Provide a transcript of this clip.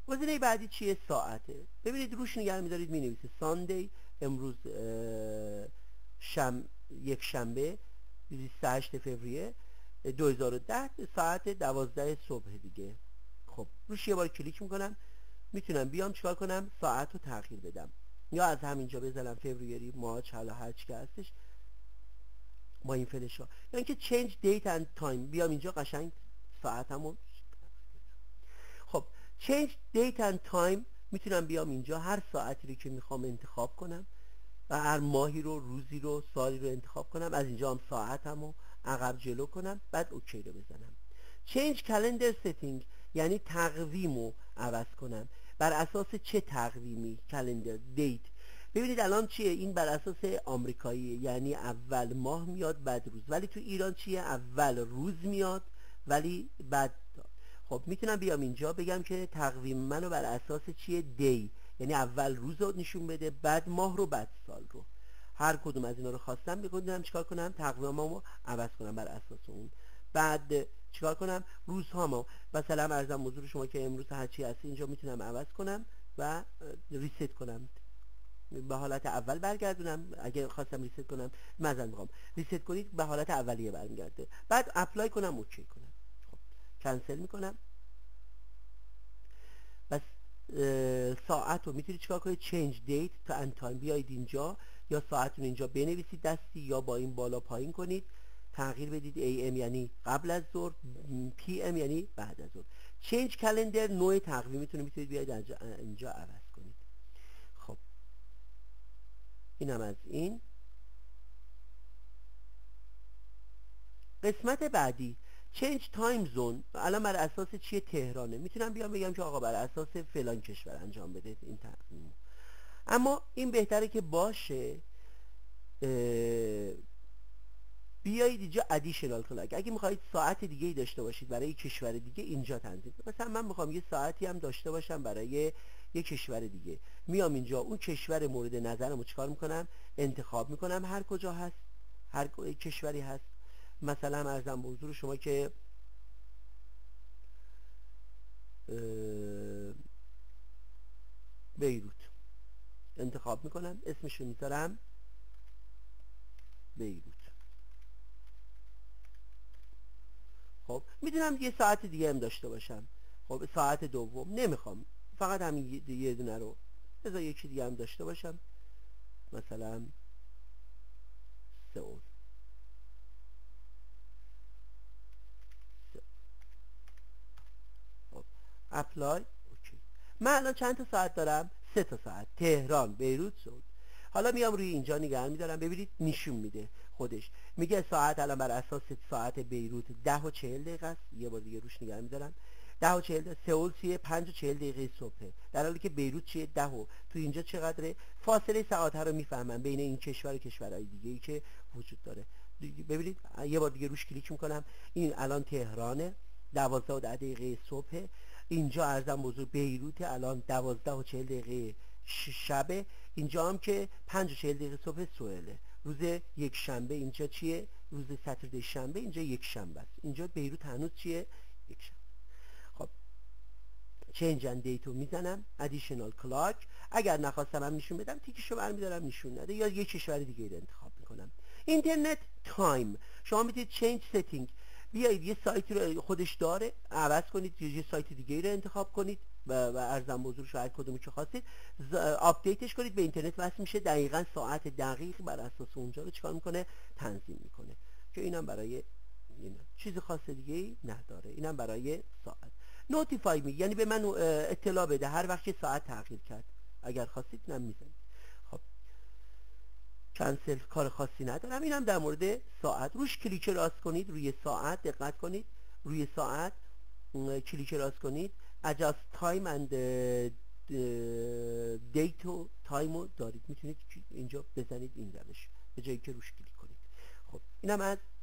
گزینه بعدی چیه؟ ساعته. ببینید روش نگه می‌دارید می‌نویسه ساندی، امروز یک شنبه 28 فوریه 2010 ساعت 12 صبح دیگه. خب روش یه بار کلیک میکنم، میتونم بیام چیکار کنم؟ ساعت رو تغییر بدم، یا از همینجا بزنم فوریه، مارچ، حالا هر چی که هستش با این فلش ها، یا اینکه change date and time، بیام اینجا قشنگ ساعتمو. خب change date and time میتونم بیام اینجا هر ساعتی رو که میخوام انتخاب کنم و هر ماهی رو، روزی رو، سالی رو انتخاب کنم. از اینجا هم ساعتمو عقب جلو کنم، بعد اوکی رو بزنم. change calendar setting یعنی تقویمو عوض کنم. بر اساس چه تقویمی؟ کلندر دیت. ببینید الان چیه؟ این بر اساس آمریکایی، یعنی اول ماه میاد بعد روز، ولی تو ایران چیه؟ اول روز میاد ولی بعد. خب میتونم بیام اینجا بگم که تقویم منو بر اساس چیه؟ دی، یعنی اول روز رو نشون بده، بعد ماه رو، بعد سال رو. هر کدوم از اینا رو خواستم بکنم چیکار کنم؟ تقویممو عوض کنم بر اساس اون. بعد چیکار کنم؟ روزهامو مثلا ارزم حضور شما که امروز هرچی هست اینجا میتونم عوض کنم و ریست کنم، به حالت اول برگردونم. اگه خواستم ریست کنم مثلا میخوام ریست کنید به حالت اولیه برمیگرده، بعد اپلای کنم، اوکی کنم. خب کنسل میکنم. بس ساعت رو میتونید چیکار کنید؟ change date تا end time، بیایید اینجا یا ساعتون اینجا بنویسید دستی، یا با این بالا پایین کنید تغییر بدید. AM یعنی قبل از ظهر، PM یعنی بعد از ظهر. change calendar نوع تقویمتون میتونید بیاید اینجا عوض کنید. خب اینم از این. قسمت بعدی change time zone. الان بر اساس چیه؟ تهرانه. میتونم بیام بگم که آقا بر اساس فلان کشور انجام بده این تقویم. اما این بهتره که باشه بیایید اینجا ادیشنال کلاک. اگه میخواهید ساعت دیگه ای داشته باشید برای کشور دیگه، اینجا تنظیم. مثلا من میخوام یه ساعتی هم داشته باشم برای یه کشور دیگه، میام اینجا اون کشور مورد نظرمو چیکار میکنم؟ انتخاب میکنم. هر کجا هست، هر کشوری هست. مثلا ارزم به حضور شما که بیروت انتخاب میکنم، اسمشو میذارم بیروت. خب میدونم یه ساعت دیگه هم داشته باشم. خب ساعت دوم نمیخوام، فقط همین یه دونه رو بذار یکی دیگه هم داشته باشم، مثلا سئول. خب اپلای، اوکی. من الان چند تا ساعت دارم؟ 3 تا ساعت، تهران، بیروت، سئول. حالا میام روی اینجا نگاه میدارم، ببینید نشون میده خودش، میگه ساعت الان بر اساس ساعت بیروت 10:40 است. یه بار دیگه روش نگاه میدارم 10:40. سئول چیه؟ 5:40 صبحه، در حالی که بیروت چیه؟ 10. تو اینجا چقدره؟ فاصله ساعت ها رو میفهمم بین این کشور و کشورهای دیگه ای که وجود داره. ببینید یه بار دیگه روش کلیک میکنم، این الان تهرانه 12:10 صبح. اینجا ارزم بزرگ بیروت الان 12:40 شبه. اینجا هم که 5:40 صبح سئوله. روز یک شنبه اینجا چیه؟ روز ساتردی شنبه اینجا یک شنبه است. اینجا بیروت هنوز چیه؟ یک شنبه. خب change and date رو میزنم، additional clock. اگر نخواستم هم نشون بدم تیکشو برمیدارم نشون نده، یا یک کشور دیگه رو انتخاب میکنم. اینترنت تایم، شما میتونید change setting، بیایید یه سایتی رو خودش داره عوض کنید، یه سایت دیگه رو انتخاب کنید و ارزم بزرگ شاید کدومی که خواستید آپدیتش کنید، به اینترنت وصل میشه، دقیقاً ساعت دقیق بر اساس اونجا رو چیکار میکنه؟ تنظیم میکنه. که اینم برای چیز خاص دیگه ای نداره. اینم برای ساعت. نوتیفای می یعنی به من اطلاع بده هر وقت که ساعت تغییر کرد. اگر خواستید اینم میزنید. خب کنسل، کار خاصی ندارم. اینم در مورد ساعت. روش کلیک راست کنید روی ساعت، دقت کنید روی ساعت کلیک راست کنید، adjust time and date و تایم رو دارید، میتونید اینجا بزنید این روش به جایی که روش کلیک کنید. خب اینم از